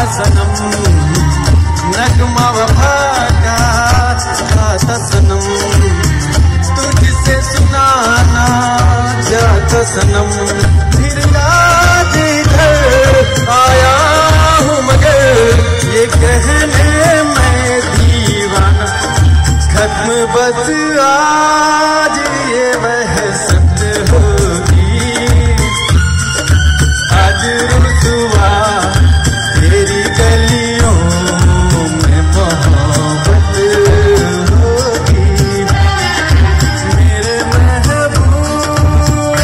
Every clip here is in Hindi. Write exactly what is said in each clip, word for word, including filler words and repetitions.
सनम, नगमा वफा का था सनम, तुझसे सुनाना चाहता सनम। फिर याद इधर आया हूँ मगर ये कहने मैं दीवाना, खत्म बस आज ये बहसत होगी, आज रुसवा तेरी गलियों में मोहब्बत होगी। मेरे महबूब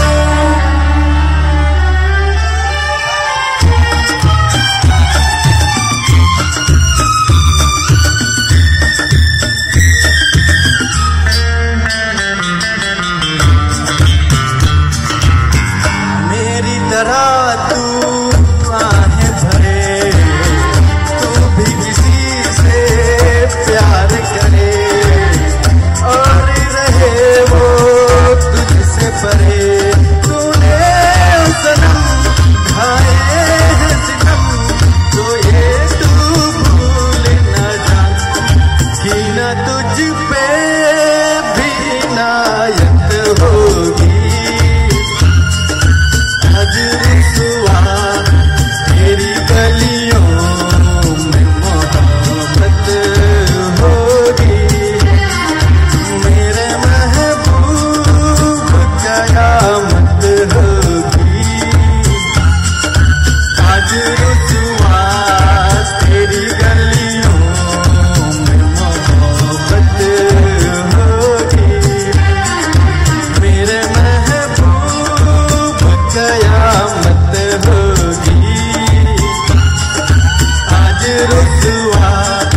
मेरी तरह तू आहें भरे, तू भी किसी से प्यार करे और रहे वो तुझसे परे। तूने सनम ढाए हैं सितम, तो ये तू भूल न जा कि न तुझ पे भी इनायत होगी, आज रुसवा तेरी गलियों में मोहब्बत होगी। मेरे महबूब कयामत होगी, आज रुसवा तेरी गलियों में मोहब्बत होगी। मेरे महबूब कयामत होगी, आज रुसवा